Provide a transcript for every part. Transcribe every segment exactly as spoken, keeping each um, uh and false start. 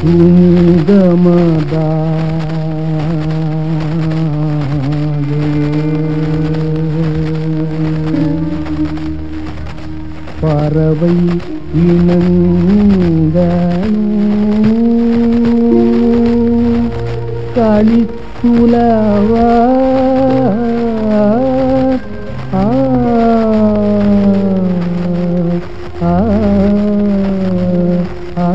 சுங்கமதா பறவை இனங்களும் களித்துலவா ஆ ஆ ஆ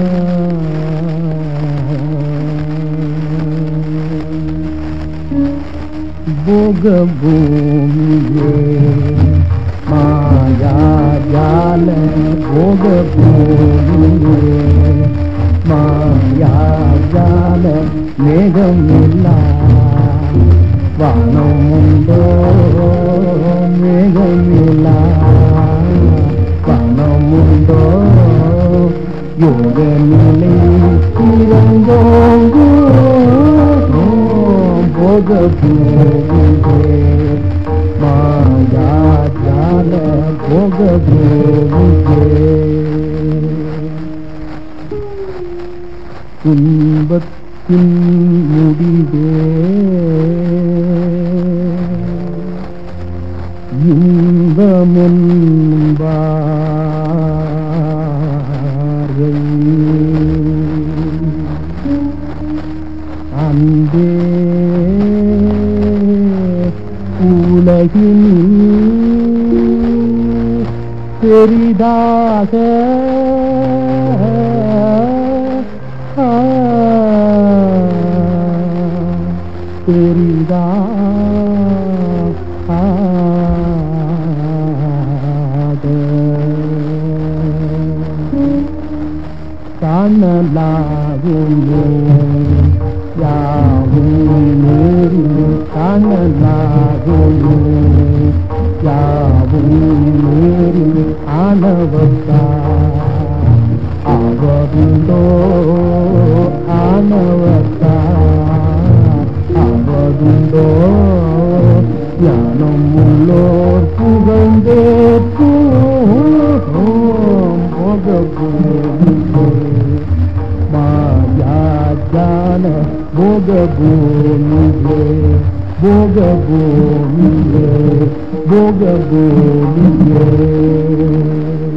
போக பூமியே மாயா ஜால போக பூமியே மாயா ஜால மேகம் இல்லா வானம் உண்டோ மேகம் இல்லா வானம் உண்டோ யோக நிலை திறந்தோங்கோ போக பூமியே மாயா ஜால போக பூமியே துன்பத்தின் முடிவே இன்பமென்பார்கள் அன்பே உலகினில் பெரிதாக பெரிதாக காணலாகுமே யாவும் நேரி காணலாகுமே யாவும் நேரி ஆனவத்தா அவதுண்டோ ஆனவத்தா அவதுண்டோ ஞானம் உள்ளோர் புகழ்ந்தேற்றும் போக பூமியே மாயா ஜால போக பூமியே போக பூமியே போக பூமியே